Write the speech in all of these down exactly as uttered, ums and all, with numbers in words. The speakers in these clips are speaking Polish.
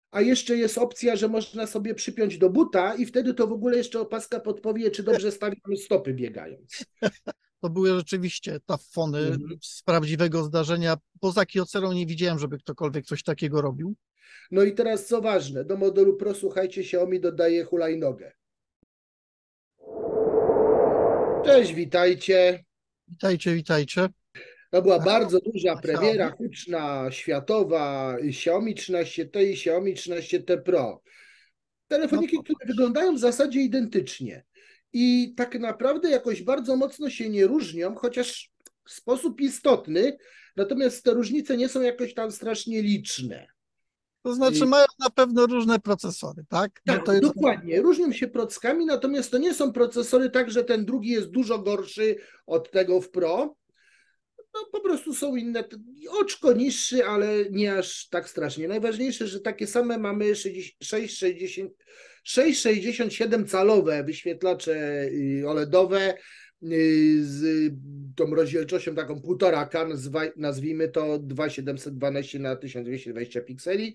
a jeszcze jest opcja, że można sobie przypiąć do buta i wtedy to w ogóle jeszcze opaska podpowie, czy dobrze stawiamy stopy biegając. To były rzeczywiście taffony Mhm. z prawdziwego zdarzenia. Poza Kiocerą nie widziałem, żeby ktokolwiek coś takiego robił. No i teraz co ważne, do modelu Pro, słuchajcie, Xiaomi dodaje hulajnogę. Cześć, witajcie. Witajcie, witajcie. To była Tak, bardzo duża premiera, Xiaomi. huczna, światowa, Xiaomi trzynaście T i Xiaomi trzynaście T Pro. No Telefoniki, które popatrz. wyglądają w zasadzie identycznie i tak naprawdę jakoś bardzo mocno się nie różnią, chociaż w sposób istotny, natomiast te różnice nie są jakoś tam strasznie liczne. To znaczy mają na pewno różne procesory, tak? No to Tak, jest... dokładnie. Różnią się prockami, natomiast to nie są procesory tak, że ten drugi jest dużo gorszy od tego w Pro. No po prostu są inne, oczko niższy, ale nie aż tak strasznie. Najważniejsze, że takie same mamy sześć sześćdziesiąt siedem calowe wyświetlacze OLEDowe z tą rozdzielczością taką półtora K, nazwijmy to dwa tysiące siedemset dwanaście na tysiąc dwieście dwadzieścia pikseli,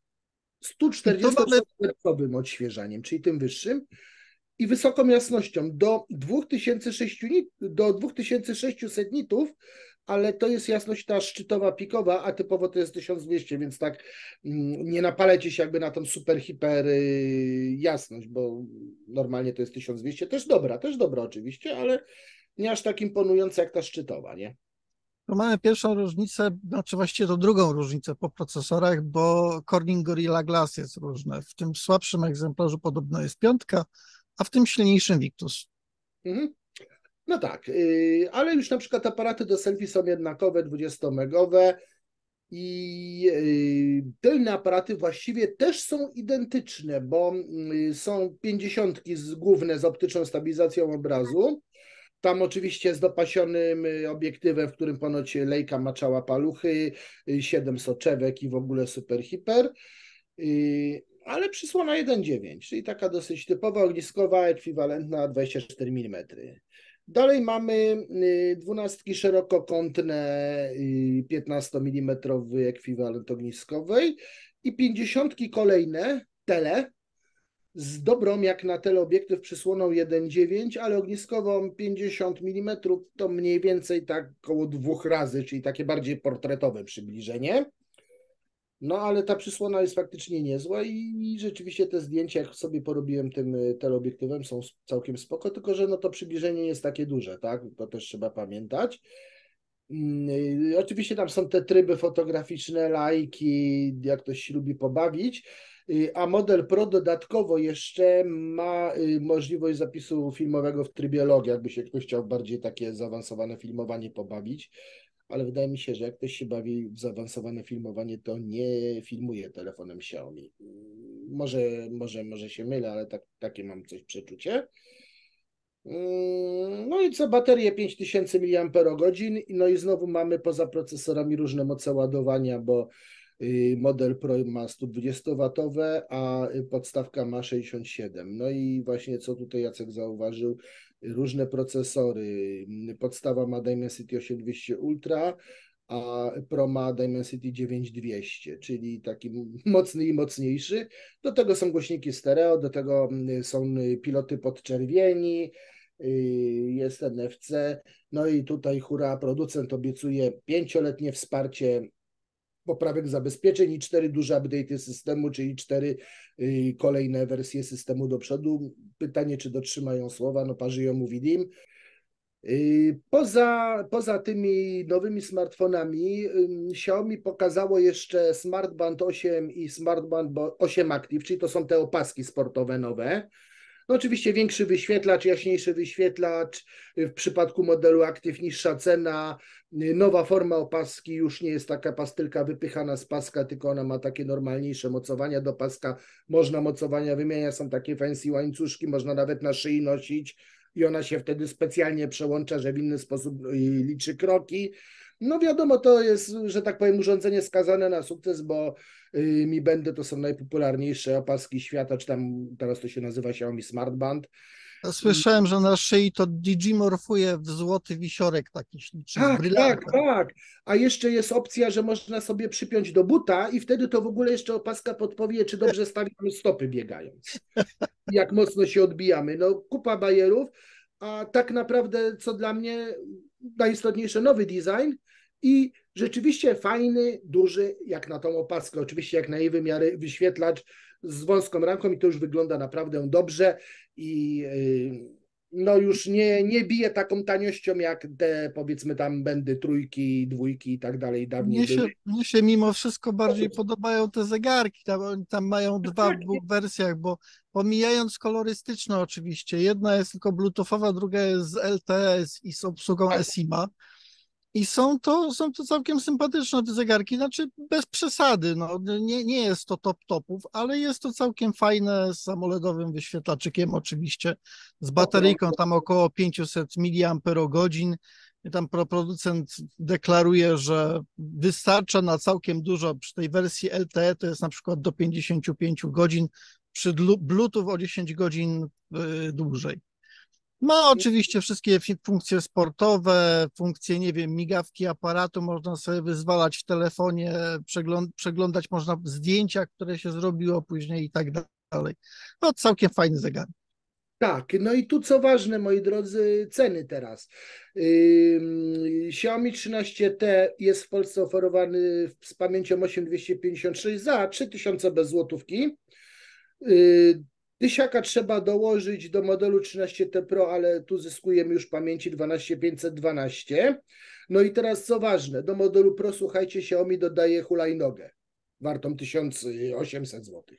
I tu mamy, sto czterdzieści hercowym odświeżaniem, czyli tym wyższym i wysoką jasnością do dwa tysiące sześćset do dwa tysiące sześćset nitów, ale to jest jasność ta szczytowa, pikowa, a typowo to jest tysiąc dwieście, więc tak nie napalecie się jakby na tą super, hiper jasność, bo normalnie to jest tysiąc dwieście, też dobra, też dobra oczywiście, ale nie aż tak imponująca jak ta szczytowa, nie? tu mamy pierwszą różnicę, znaczy właściwie to drugą różnicę po procesorach, bo Corning Gorilla Glass jest różne. W tym słabszym egzemplarzu podobno jest piątka, a w tym silniejszym Victus. Mhm. No tak, yy, ale już na przykład aparaty do selfie są jednakowe, dwudziestomegowe i yy, tylne aparaty właściwie też są identyczne, bo yy, są pięćdziesiątki z, główne z optyczną stabilizacją obrazu. Tam oczywiście z dopasionym obiektywem, w którym ponoć Leica maczała paluchy, yy, siedem soczewek i w ogóle super hiper. Yy, ale przysłona jeden przecinek dziewięć, czyli taka dosyć typowa, ogniskowa, ekwiwalentna dwadzieścia cztery milimetry. Dalej mamy dwunastki szerokokątne, piętnastomilimetrowy ekwiwalent ogniskowej i pięćdziesiątki kolejne, tele, z dobrą jak na teleobiektyw przysłoną jeden przecinek dziewięć, ale ogniskową pięćdziesiąt milimetrów, to mniej więcej tak około dwóch razy, czyli takie bardziej portretowe przybliżenie. No ale ta przysłona jest faktycznie niezła i, i rzeczywiście te zdjęcia, jak sobie porobiłem tym teleobiektywem, są całkiem spoko, tylko że no to przybliżenie nie jest takie duże, tak? To też trzeba pamiętać. Yy, oczywiście tam są te tryby fotograficzne, lajki, jak ktoś się lubi pobawić, yy, a model Pro dodatkowo jeszcze ma yy, możliwość zapisu filmowego w trybie log, jakby się ktoś chciał bardziej takie zaawansowane filmowanie pobawić, ale wydaje mi się, że jak ktoś się bawi w zaawansowane filmowanie, to nie filmuje telefonem Xiaomi. Może, może, może się mylę, ale tak, takie mam coś przeczucie. No i co, baterie pięć tysięcy miliamperogodzin, no i znowu mamy poza procesorami różne moce ładowania, bo model Pro ma sto dwudziestowatowe, a podstawka ma sześćdziesiąt siedem. No i właśnie co tutaj Jacek zauważył, różne procesory. Podstawa ma Dimensity osiem tysięcy dwieście Ultra, a Pro ma Dimensity dziewięć tysięcy dwieście, czyli taki mocny i mocniejszy. Do tego są głośniki stereo, do tego są piloty podczerwieni, jest N F C, no i tutaj hura, producent obiecuje pięcioletnie wsparcie poprawek zabezpieczeń i cztery duże update'y systemu, czyli cztery y, kolejne wersje systemu do przodu. Pytanie, czy dotrzymają słowa, no parzyją, mówi Dim. Y, poza, poza tymi nowymi smartfonami y, Xiaomi pokazało jeszcze Smartband osiem i Smartband osiem Active, czyli to są te opaski sportowe nowe. No oczywiście większy wyświetlacz, jaśniejszy wyświetlacz, w przypadku modelu Active niższa cena, nowa forma opaski, już nie jest taka pastylka wypychana z paska, tylko ona ma takie normalniejsze mocowania do paska, można mocowania wymieniać, są takie fancy łańcuszki, można nawet na szyi nosić i ona się wtedy specjalnie przełącza, że w inny sposób liczy kroki. No wiadomo, to jest, że tak powiem, urządzenie skazane na sukces, bo Mi Bandy to są najpopularniejsze opaski świata, czy tam teraz to się nazywa Xiaomi Smart Band. Słyszałem, że na szyi to digimorfuje w złoty wisiorek taki śliczny z Tak, tak, brylantem. tak. A jeszcze jest opcja, że można sobie przypiąć do buta i wtedy to w ogóle jeszcze opaska podpowie, czy dobrze stawiamy stopy biegając. Jak mocno się odbijamy. No, kupa bajerów, a tak naprawdę, co dla mnie najistotniejsze, nowy design i rzeczywiście fajny, duży, jak na tą opaskę, oczywiście jak na jej wymiary, wyświetlacz z wąską ramką i to już wygląda naprawdę dobrze i yy, no już nie, nie bije taką taniością jak te, powiedzmy, tam będy trójki, dwójki i tak dalej dawniej Mnie się, były. mnie się mimo wszystko bardziej podobają te zegarki. Tam, oni tam mają dwa w dwóch wersjach, bo pomijając kolorystyczne oczywiście, jedna jest tylko bluetoothowa, druga jest z L T E i z obsługą Tak. eSIM-a. I są to, są to całkiem sympatyczne te zegarki, znaczy bez przesady, no, nie, nie jest to top topów, ale jest to całkiem fajne z AMOLEDowym wyświetlaczykiem oczywiście, z bateryjką tam około pięćset miliamperogodzin. I tam producent deklaruje, że wystarcza na całkiem dużo, przy tej wersji L T E to jest na przykład do pięćdziesiąt pięć godzin, przy Bluetooth o dziesięć godzin yy, dłużej. Ma oczywiście wszystkie funkcje sportowe, funkcje, nie wiem, migawki aparatu, można sobie wyzwalać w telefonie, przegląd przeglądać można zdjęcia, które się zrobiło później i tak dalej. No całkiem fajny zegar. Tak, no i tu co ważne, moi drodzy, ceny teraz. Yy, Xiaomi trzynaście T jest w Polsce oferowany z pamięcią osiem dwieście pięćdziesiąt sześć za trzy tysiące bez złotówki. Yy, Tysiaka trzeba dołożyć do modelu trzynaście T Pro, ale tu zyskujemy już pamięci dwanaście pięćset dwanaście. No i teraz co ważne, do modelu Pro, słuchajcie, Xiaomi dodaje hulajnogę wartą tysiąc osiemset złotych.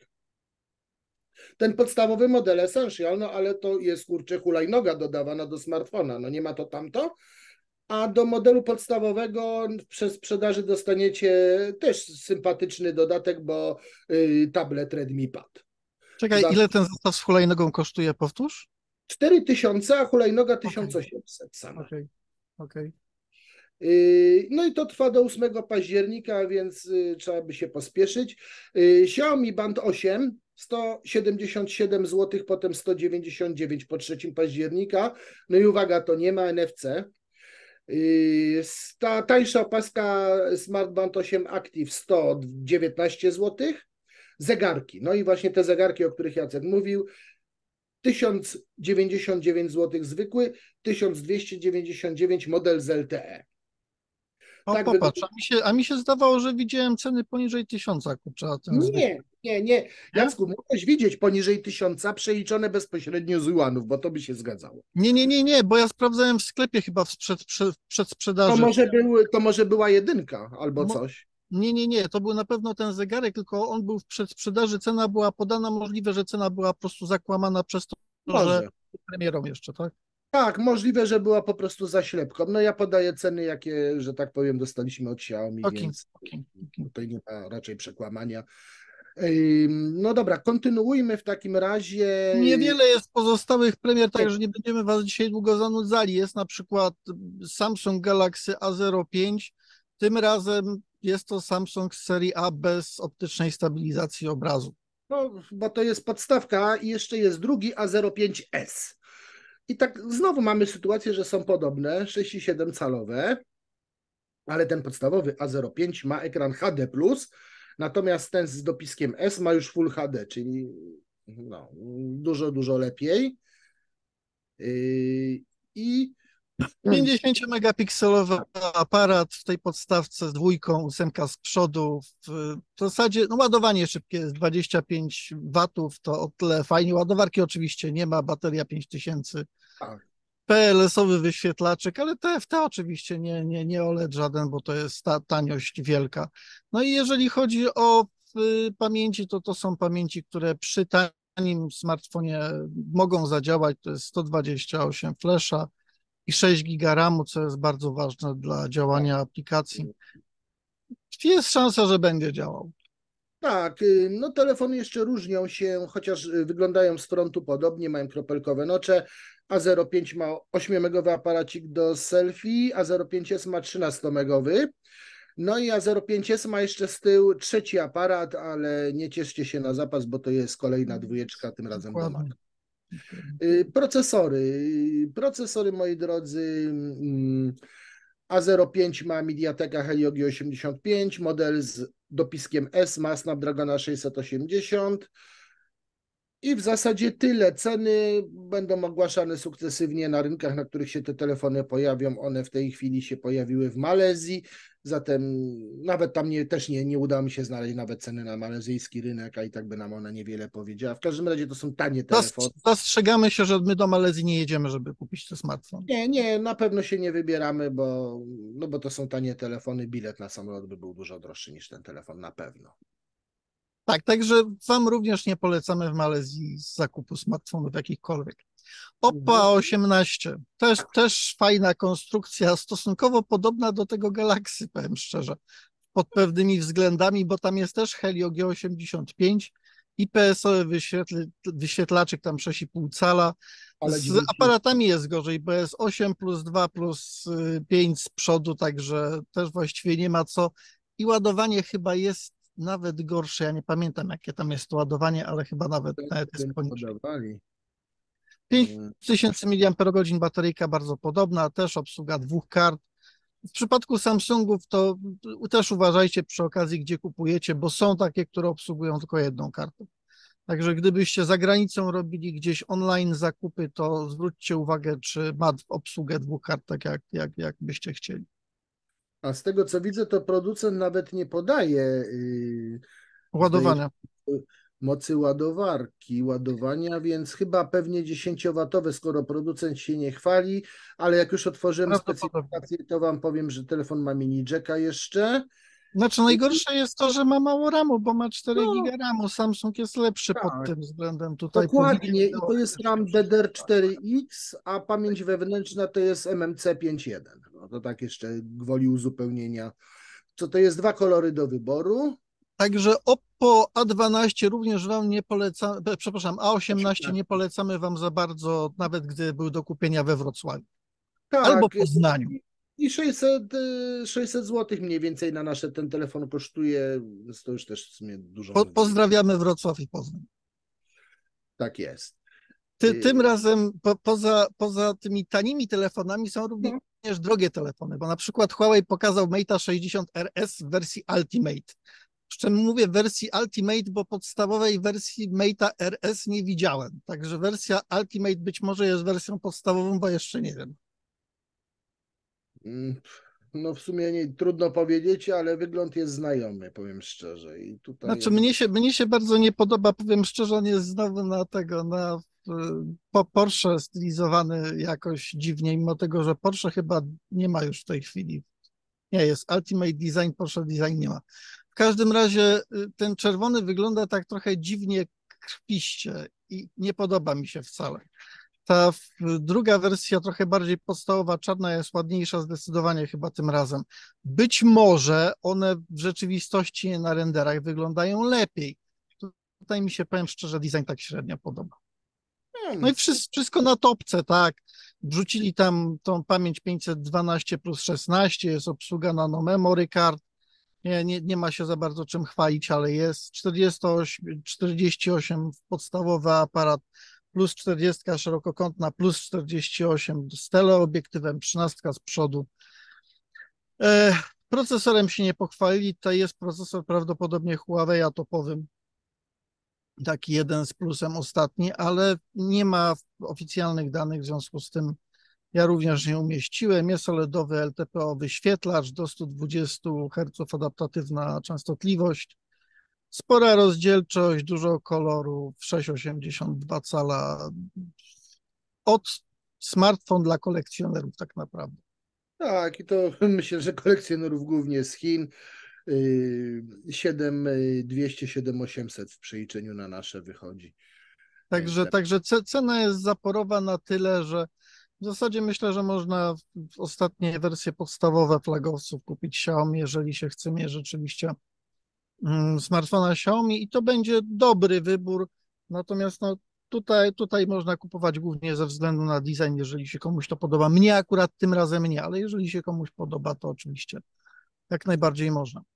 Ten podstawowy model Essential, no ale to jest, kurczę, hulajnoga dodawana do smartfona, no nie ma to tamto. A do modelu podstawowego przez sprzedaży dostaniecie też sympatyczny dodatek, bo y, tablet Redmi Pad. Czekaj, Za ile ten zestaw z hulajnogą kosztuje, powtórz? cztery tysiące, a hulajnoga Okej, tysiąc osiemset sama. okej, okej. Yy, No i to trwa do ósmego października, więc y, trzeba by się pospieszyć. Yy, Xiaomi Band osiem sto siedemdziesiąt siedem złotych, potem sto dziewięćdziesiąt dziewięć po trzeciego października. No i uwaga, to nie ma N F C. Yy, Ta tańsza opaska Smart Band osiem Active sto dziewiętnaście złotych. Zegarki, no i właśnie te zegarki, o których Jacek mówił, tysiąc dziewięćdziesiąt dziewięć złotych zwykły, tysiąc dwieście dziewięćdziesiąt dziewięć model z L T E. O, Tak popatrz, wygląda. a mi, się, a mi się zdawało, że widziałem ceny poniżej tysiąca, kurczę, a ten zwykły. Nie, nie, nie. Nie? Jacku, mogłeś widzieć poniżej tysiąca przeliczone bezpośrednio z juanów, bo to by się zgadzało. Nie, nie, nie, nie, bo ja sprawdzałem w sklepie chyba w przed, przed, przed To sprzedaży. może, był, to może była jedynka albo Mo- coś. Nie, nie, nie, to był na pewno ten zegarek, tylko on był w przedsprzedaży, cena była podana, możliwe, że cena była po prostu zakłamana przez to, że Może. premierą jeszcze, tak? Tak, możliwe, że była po prostu zaślepką. No ja podaję ceny, jakie, że tak powiem, dostaliśmy od Xiaomi, Okej, więc okej, okej. tutaj nie ma raczej przekłamania. Ym, No dobra, kontynuujmy w takim razie. Niewiele jest pozostałych premier, także nie będziemy Was dzisiaj długo zanudzali. Jest na przykład Samsung Galaxy A zero pięć, tym razem jest to Samsung z serii A bez optycznej stabilizacji obrazu. No, bo to jest podstawka i jeszcze jest drugi A zero pięć S. I tak znowu mamy sytuację, że są podobne, sześć i siedem calowe, ale ten podstawowy A zero pięć ma ekran H D plus, natomiast ten z dopiskiem S ma już Full H D, czyli no, dużo, dużo lepiej. Yy, I pięćdziesięciomegapikselowy aparat w tej podstawce z dwójką, ósemka z przodu. W, w zasadzie no, ładowanie szybkie jest dwadzieścia pięć watów, to o tyle fajnie. Ładowarki oczywiście nie ma, bateria pięć tysięcy. tak. P L S-owy wyświetlaczek, ale T F T oczywiście nie, nie, nie O L E D żaden, bo to jest ta taniość wielka. No i jeżeli chodzi o y, pamięci, to to są pamięci, które przy tanim smartfonie mogą zadziałać. To jest sto dwadzieścia osiem flasha i sześć giga ramu, co jest bardzo ważne dla działania aplikacji. Jest szansa, że będzie działał. Tak, y, no telefony jeszcze różnią się, chociaż y, wyglądają z frontu podobnie, mają kropelkowe nocze. A zero pięć ma ośmiomegowy aparacik do selfie, A zero pięć S ma trzynastomegowy. No i A zero pięć S ma jeszcze z tyłu trzeci aparat, ale nie cieszcie się na zapas, bo to jest kolejna dwójeczka, tym razem do Maca. Dokładnie. Y, Procesory. Procesory, moi drodzy, mm, A zero pięć ma MediaTeka Helio G osiemdziesiąt pięć, model z dopiskiem S ma Snapdragona sześćset osiemdziesiąt. I w zasadzie tyle. Ceny będą ogłaszane sukcesywnie na rynkach, na których się te telefony pojawią. One w tej chwili się pojawiły w Malezji, zatem nawet tam nie, też nie, nie udało mi się znaleźć nawet ceny na malezyjski rynek, a i tak by nam ona niewiele powiedziała. W każdym razie to są tanie telefony. Zastrzegamy się, że my do Malezji nie jedziemy, żeby kupić ten smartfon. Nie, nie, na pewno się nie wybieramy, bo, no bo to są tanie telefony. Bilet na samolot by był dużo droższy niż ten telefon, na pewno. Tak, także Wam również nie polecamy w Malezji zakupu smartfonów jakichkolwiek. Oppo A osiemnaście, też, też fajna konstrukcja, stosunkowo podobna do tego Galaxy, powiem szczerze, pod pewnymi względami, bo tam jest też Helio G osiemdziesiąt pięć, I P S-owy wyświetl, wyświetlaczek tam sześć i pół cala. Ale Z aparatami jest gorzej, bo jest osiem plus dwa plus pięć z przodu, także też właściwie nie ma co. I ładowanie chyba jest nawet gorsze. Ja nie pamiętam, jakie tam jest to ładowanie, ale chyba nawet, nawet jest poniżej. pięć tysięcy miliampergodzin bateryjka bardzo podobna, też obsługa dwóch kart. W przypadku Samsungów to też uważajcie przy okazji, gdzie kupujecie, bo są takie, które obsługują tylko jedną kartę. Także gdybyście za granicą robili gdzieś online zakupy, to zwróćcie uwagę, czy ma obsługę dwóch kart, tak jak, jak, jak byście chcieli. A z tego co widzę, to producent nawet nie podaje yy, ładowania. Mocy ładowarki, ładowania, więc chyba pewnie dziesięciowatowe, skoro producent się nie chwali, ale jak już otworzyłem specyfikację, to wam powiem, że telefon ma mini jacka jeszcze. Znaczy najgorsze jest to, że ma mało ramu, bo ma cztery No, giga ramu. Samsung jest lepszy tak, pod tym względem. Tutaj dokładnie, i to jest RAM D D R cztery X, a pamięć wewnętrzna to jest M M C pięć jeden. No to tak jeszcze gwoli uzupełnienia. Co to jest dwa kolory do wyboru. Także Oppo A dwanaście również wam nie polecam, przepraszam, A osiemnaście nie polecamy wam za bardzo, nawet gdy był do kupienia we Wrocławiu. Tak, albo Poznaniu. I sześćset, sześćset złotych mniej więcej na nasze ten telefon kosztuje, więc to już też w sumie dużo. Po, pozdrawiamy Wrocław i Poznań. Tak jest. Ty, tym razem po, poza, poza tymi tanimi telefonami są również no. drogie telefony, bo na przykład Huawei pokazał Mate sześćdziesiąt R S w wersji Ultimate. Przy czym mówię wersji Ultimate, bo podstawowej wersji Mate'a R S nie widziałem. Także wersja Ultimate być może jest wersją podstawową, bo jeszcze nie wiem. No w sumie nie, trudno powiedzieć, ale wygląd jest znajomy, powiem szczerze. I tutaj znaczy mnie się, mnie się bardzo nie podoba, powiem szczerze, on jest znowu na tego, na po Porsche stylizowany jakoś dziwnie, mimo tego, że Porsche chyba nie ma już w tej chwili. Nie, jest Ultimate Design, Porsche Design nie ma. W każdym razie ten czerwony wygląda tak trochę dziwnie krwiście i nie podoba mi się wcale. Ta druga wersja, trochę bardziej podstawowa, czarna, jest ładniejsza zdecydowanie chyba tym razem. Być może one w rzeczywistości na renderach wyglądają lepiej. Tutaj mi się, powiem szczerze, design tak średnio podoba. No i wszystko na topce, tak. Wrzucili tam tą pamięć pięćset dwanaście plus szesnaście, jest obsługa nano memory card. Nie, nie, nie ma się za bardzo czym chwalić, ale jest czterdzieści osiem, czterdzieści osiem podstawowy aparat, plus czterdzieści szerokokątna, plus czterdzieści osiem z teleobiektywem, trzynaście z przodu. E, procesorem się nie pochwalili, to jest procesor prawdopodobnie Huawei topowym. Taki jeden z plusem ostatni, ale nie ma oficjalnych danych, w związku z tym ja również nie umieściłem. Jest OLEDowy L T P O wyświetlacz, do stu dwudziestu herców adaptatywna częstotliwość, spora rozdzielczość, dużo kolorów, sześć przecinek osiemdziesiąt dwa cala. Od smartfon dla kolekcjonerów tak naprawdę. Tak, i to myślę, że kolekcjonerów głównie z Chin. siedem dwieście, siedem osiemset w przeliczeniu na nasze wychodzi. Także, także cena jest zaporowa na tyle, że w zasadzie myślę, że można w ostatnie wersje podstawowe flagowców kupić Xiaomi, jeżeli się chce mieć rzeczywiście mm, smartfona Xiaomi, i to będzie dobry wybór. Natomiast no, tutaj, tutaj można kupować głównie ze względu na design, jeżeli się komuś to podoba. Mnie akurat tym razem nie, ale jeżeli się komuś podoba, to oczywiście jak najbardziej można.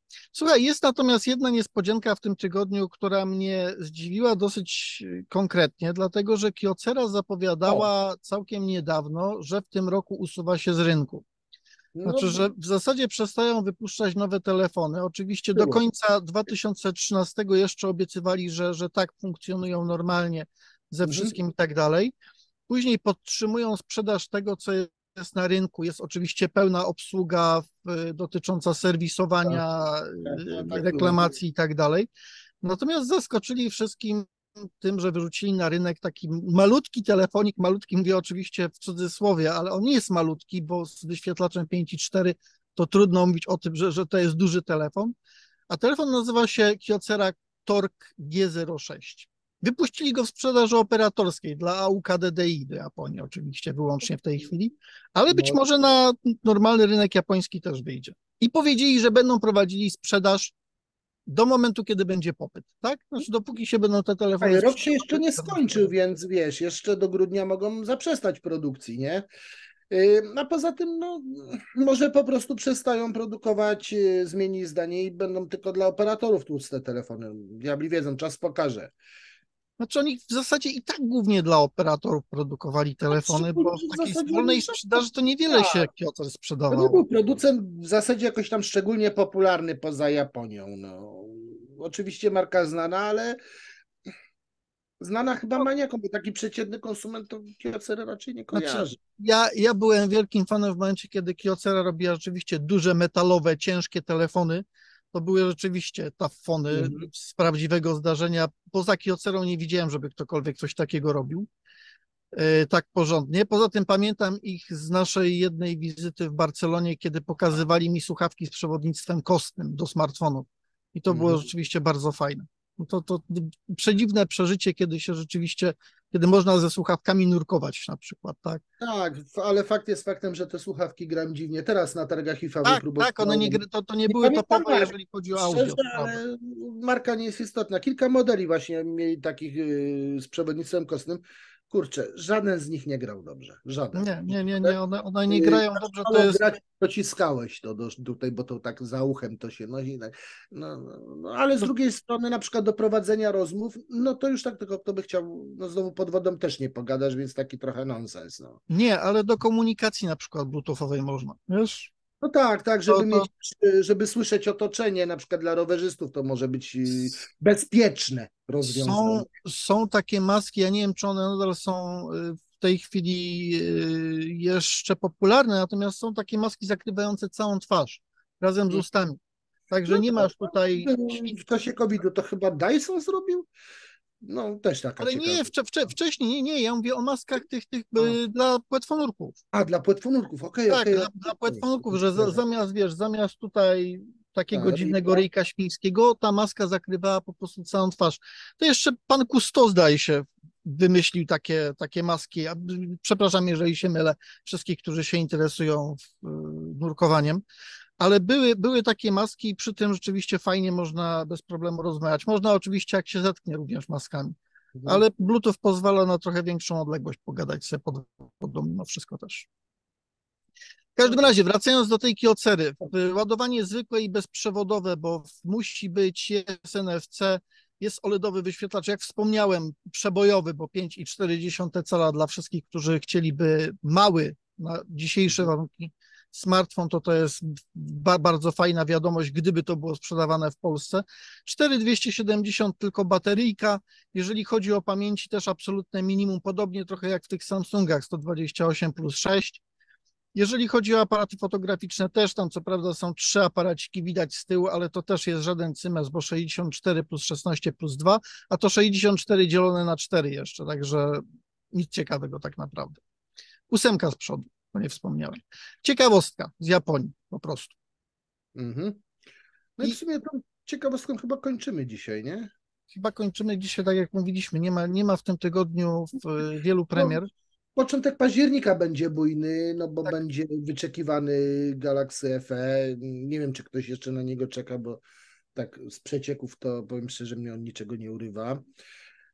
Słuchaj, jest natomiast jedna niespodzianka w tym tygodniu, która mnie zdziwiła dosyć konkretnie, dlatego że Kyocera O, zapowiadała całkiem niedawno, że w tym roku usuwa się z rynku. no Znaczy, bo że w zasadzie przestają wypuszczać nowe telefony. Oczywiście do było. końca dwa tysiące trzynastego jeszcze obiecywali, że, że tak funkcjonują normalnie ze Mhm. wszystkim i tak dalej. Później podtrzymują sprzedaż tego, co jest na rynku. Jest oczywiście pełna obsługa w, dotycząca Tak, serwisowania, tak, no, y, tak było. reklamacji i tak dalej. Natomiast zaskoczyli wszystkim tym, że wyrzucili na rynek taki malutki telefonik, malutki mówię oczywiście w cudzysłowie, ale on nie jest malutki, bo z wyświetlaczem pięć i cztery to trudno mówić o tym, że, że to jest duży telefon, a telefon nazywa się Kyocera Torque G zero sześć. Wypuścili go w sprzedaży operatorskiej dla A U K D D I do Japonii oczywiście, wyłącznie w tej chwili, ale być No, może na normalny rynek japoński też wyjdzie. I powiedzieli, że będą prowadzili sprzedaż do momentu, kiedy będzie popyt, tak? Znaczy dopóki się będą te telefony ale rok się jeszcze sprzedawały, nie będą skończył, sprzedawały. więc wiesz, jeszcze do grudnia mogą zaprzestać produkcji, nie? Y, A poza tym, no, może po prostu przestają produkować, y, zmieni zdanie i będą tylko dla operatorów tłuste telefony. Diabli wiedzą, czas pokaże. Znaczy oni w zasadzie i tak głównie dla operatorów produkowali No, telefony, szczególnie, bo w że w takiej zasadzie wolnej oni rzadko, sprzedaży to niewiele się tak, Kyoto to nie był sprzedawało. producent w zasadzie jakoś tam szczególnie popularny poza Japonią. No. Oczywiście marka znana, ale znana chyba maniakom, bo taki przeciętny konsument to Kyocera raczej nie Znaczy, kojarzy. ja, ja byłem wielkim fanem w momencie, kiedy Kyocera robiła rzeczywiście duże, metalowe, ciężkie telefony. To były rzeczywiście tafony Mhm. z prawdziwego zdarzenia. Poza Kyocerą nie widziałem, żeby ktokolwiek coś takiego robił e, tak porządnie. Poza tym pamiętam ich z naszej jednej wizyty w Barcelonie, kiedy pokazywali mi słuchawki z przewodnictwem kostnym do smartfonów. I to było Mhm. rzeczywiście bardzo fajne. No to, to przedziwne przeżycie, kiedy się rzeczywiście, kiedy można ze słuchawkami nurkować na przykład, tak? Tak, f- ale fakt jest faktem, że te słuchawki grają dziwnie. Teraz na targach I F A Tak, tak, one nie, wypróbowałem. gry- to, to nie Nie były pamiętam topowe, mark, jeżeli chodzi o szczerze, audio, to prawda. ale marka nie jest istotna. Kilka modeli właśnie mieli takich y, z przewodnictwem kostnym. Kurczę, żaden z nich nie grał dobrze. Żaden. Nie, nie, nie, nie, one, one nie Y, grają dobrze, to Zaczynało jest, grać, dociskałeś to do, tutaj, bo to tak za uchem to się nosi. Tak. No, no, no, ale z no, drugiej strony na przykład do prowadzenia rozmów, no to już tak tylko kto by chciał, no znowu pod wodą też nie pogadasz, więc taki trochę nonsens. No. nie, ale do komunikacji na przykład bluetoothowej można, wiesz? No tak, tak, To, żeby to mieć, żeby słyszeć otoczenie, na przykład dla rowerzystów to może być y, bezpieczne rozwiązanie. są, są takie maski, ja nie wiem, czy one nadal są y, w tej chwili y, jeszcze popularne, natomiast są takie maski zakrywające całą twarz razem z Mm. ustami. Także No nie to masz tutaj był świt. w czasie kowida to chyba Dyson zrobił? No też taka Ale nie, ciekawa. wcze, wcze, wcześniej, nie, nie, ja mówię o maskach tych, tych A, y, dla płetwonurków. a dla płetwonurków, okej, Tak, okej, dla, dla okej. płetwonurków, że za, zamiast, wiesz, zamiast tutaj takiego Tak, dziwnego ryjka. ryjka świńskiego, ta maska zakrywała po prostu całą twarz. To jeszcze pan Cousteau, zdaje się, wymyślił takie, takie maski. Ja, przepraszam, jeżeli się mylę, wszystkich, którzy się interesują w, y, nurkowaniem, ale były, były takie maski i przy tym rzeczywiście fajnie można bez problemu rozmawiać. Można oczywiście, jak się zetknie, również maskami, Mhm. ale Bluetooth pozwala na trochę większą odległość pogadać sobie pod wodą mimo wszystko też. W No każdym tak. razie, wracając do tej Kyocery, ładowanie zwykłe i bezprzewodowe, bo musi być, jest N F C, jest OLEDowy wyświetlacz, jak wspomniałem, przebojowy, bo pięć i cztery dziesiąte cala dla wszystkich, którzy chcieliby mały na dzisiejsze Mhm. warunki smartfon, to to jest ba bardzo fajna wiadomość, gdyby to było sprzedawane w Polsce. cztery tysiące dwieście siedemdziesiąt tylko bateryjka, jeżeli chodzi o pamięci też absolutne minimum, podobnie trochę jak w tych Samsungach, sto dwadzieścia osiem plus sześć. Jeżeli chodzi o aparaty fotograficzne, też tam co prawda są trzy aparaciki widać z tyłu, ale to też jest żaden cymes, bo sześćdziesiąt cztery plus szesnaście plus dwa, a to sześćdziesiąt cztery dzielone na cztery jeszcze, także nic ciekawego tak naprawdę. Ósemka z przodu, to nie wspomniałem. Ciekawostka z Japonii po prostu. Mhm. No i w I sumie tą ciekawostką chyba kończymy dzisiaj, nie? chyba kończymy dzisiaj, tak jak mówiliśmy, nie ma, nie ma w tym tygodniu w, wielu No, premier. początek października będzie bujny, no bo Tak, będzie wyczekiwany Galaxy F E. Nie wiem, czy ktoś jeszcze na niego czeka, bo tak z przecieków to powiem szczerze, mnie on niczego nie urywa.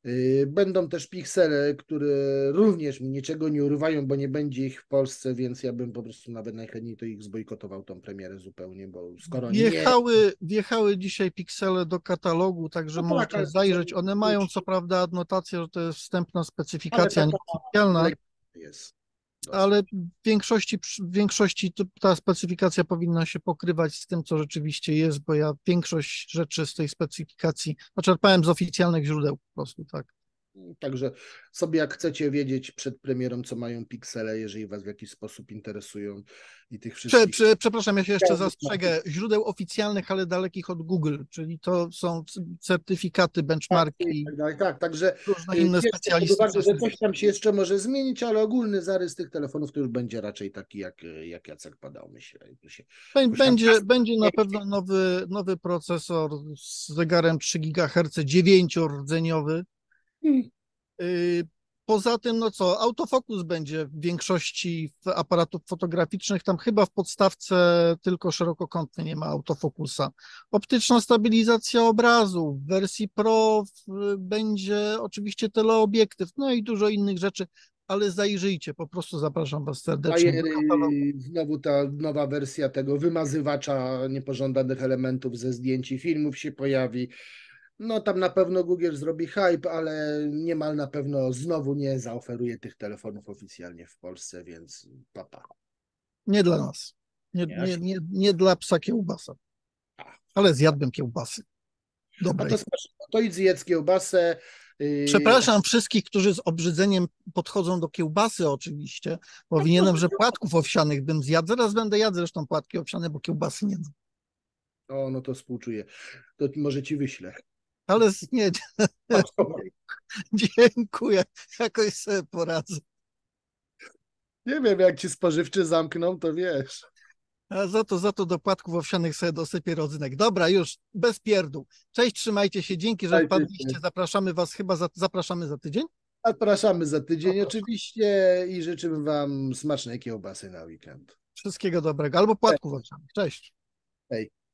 Yy, Będą też piksele, które również mi niczego nie urywają, bo nie będzie ich w Polsce, więc ja bym po prostu nawet najchętniej to ich zbojkotował tą premierę zupełnie, bo skoro nie... Wjechały, wjechały dzisiaj piksele do katalogu, także No tak, możecie ale to są zajrzeć. One mają co prawda adnotację, że to jest wstępna ale specyfikacja, taka nieoficjalna, jest ale dosyć. w większości, w większości to- ta specyfikacja powinna się pokrywać z tym, co rzeczywiście jest, bo ja większość rzeczy z tej specyfikacji zaczerpałem z oficjalnych źródeł po prostu, tak. Także sobie jak chcecie wiedzieć przed premierą, co mają piksele, jeżeli was w jakiś sposób interesują i tych Prze, wszystkich... prze, przepraszam, ja się jeszcze zastrzegę. Źródeł oficjalnych, ale dalekich od Google, czyli to są c- certyfikaty, I benchmarki, tak dalej. Tak, także różne y, inne bierzcie pod uwagę, specjalistyczne że coś serwisy. tam się jeszcze może zmienić, ale ogólny zarys tych telefonów to już będzie raczej taki, jak, jak Jacek padał, myślę. Tu się Bę- jakoś tam Będzie, będzie na pewno nowy, nowy procesor z zegarem trzy gigaherce, dziewięciordzeniowy. Hmm. Y, Poza tym, no co, autofokus będzie w większości w aparatów fotograficznych. Tam chyba w podstawce tylko szerokokątny nie ma autofokusa. Optyczna stabilizacja obrazu. W wersji Pro w- będzie oczywiście teleobiektyw, no i dużo innych rzeczy, ale zajrzyjcie, po prostu zapraszam Was serdecznie do katalogu. Bajery, znowu ta nowa wersja tego wymazywacza niepożądanych elementów ze zdjęć i filmów się pojawi. No tam na pewno Google zrobi hype, ale niemal na pewno znowu nie zaoferuje tych telefonów oficjalnie w Polsce, więc papa. Nie dla nas. Nie, Nie, nie, aż... nie, nie dla psa kiełbasa, A, ale zjadłbym kiełbasy. a Dobrej. to, to idź zjedz kiełbasę. Yy, Przepraszam wszystkich, którzy z obrzydzeniem podchodzą do kiełbasy oczywiście. Powinienem, że płatków owsianych bym zjadł. Zaraz będę jadł zresztą płatki owsiane, bo kiełbasy nie ma. o, no to współczuję. To może ci wyślę. Ale z- nie, dziękuję. Jakoś sobie poradzę. Nie wiem, jak ci spożywczy zamkną, to wiesz. A za to, za to do płatków owsianych sobie dosypię rodzynek. Dobra, już, bez pierdół. Cześć, trzymajcie się. Dzięki, że Dajcie wpadliście. się. Zapraszamy was, chyba za, zapraszamy za tydzień. Zapraszamy za tydzień O, oczywiście i życzymy wam smacznej kiełbasy na weekend. wszystkiego dobrego. Albo płatków owsianych. Cześć. Hej.